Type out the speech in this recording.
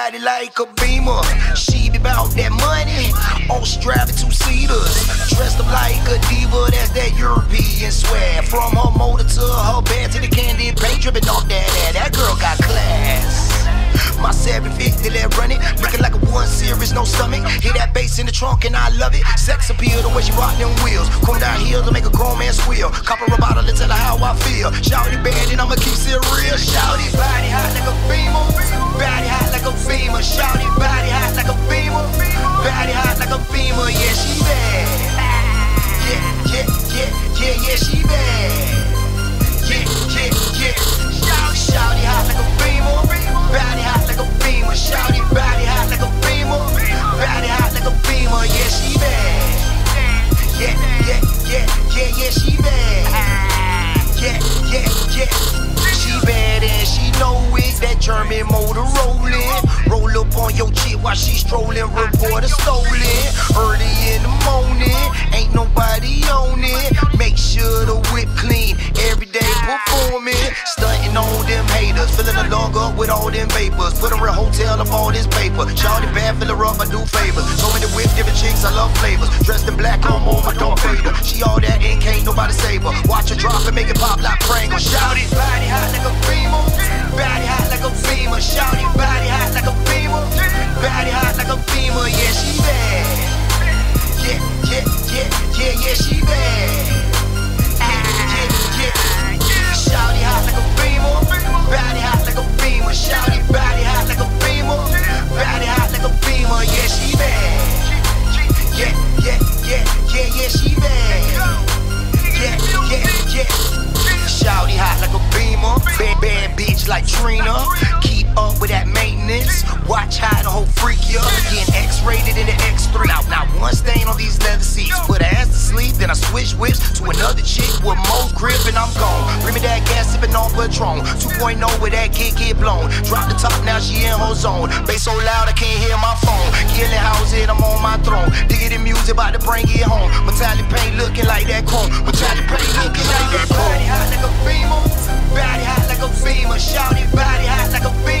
body like a beamer. She be bout that money. Oh, she driving two-seaters. Dressed up like a diva, that's that European swag. From her motor to her bed to the candy paint dripping off that ass. That girl got class. My 750, let run it. Looking like a 1 Series, no stomach. Hear that bass in the trunk and I love it. Sex appeal, the way she rock them wheels. Come down hill to make a grown man squeal. Copper a bottle and tell her how I feel. Shout it bad and I'ma keep it real. Shout it, body hot like a beamer. Body hot like a beamer. Shout it, body hot like a beamer. Body hot like a beamer. Yeah, she bad. Yeah, she bad. Yeah. Shout it hot like a beamer. Body hot like a beamer. Shout it, body hot like a beamer. Body hot like a beamer. Yeah, she bad. Yeah, she bad. Yeah. She bad and she know it. That German motor rolling. Roll up on your chick while she strolling. Reporter stolen. Early in the morning. Ain't nobody on it. Make sure the whip clean. Everyday performing. Stunting on them haters. Filling the log up with all them vapors. Put her in a hotel up all this paper. Shout it bad, fill her up, I do favors. So many whip, different chicks, I love flavors. Dressed in black, I'm on my don't fade her. She all that ink, can't nobody save her. Watch her drop and make it pop like Pringle. Shout it, body hot like a beamer. Body hot like a beamer. Shout it, body hot like a beamer. Body hot like a beamer. Yeah, she bad. Yeah, she bad. Yeah. Shout it hot like a beamer. Body hot like a beamer. Shout it, body hot like a beamer. Body hot like a beamer. Yeah, she bad. Yeah, she bad. Yeah. Shout it hot like a beamer. Bad bitch like Trina. Keep up with that maintenance. Watch how the whole freak ya. Getting X-rated in the X3. Now one stain on these leather seats. Put her ass to sleep, then I switch whips to another chick with more grip and I'm gone. Bring me that gas sipping on Patron. 2.0 with that get blown. Drop the top, now she in her zone. Bass so loud I can't hear my phone. Killing houses, I'm on my throne. Digging music, about to bring it home. Metallic paint looking like that chrome. Metallic paint looking like that chrome. Body hot like a beamer. Body hot like a beamer. Shout it, body hot like a beamer.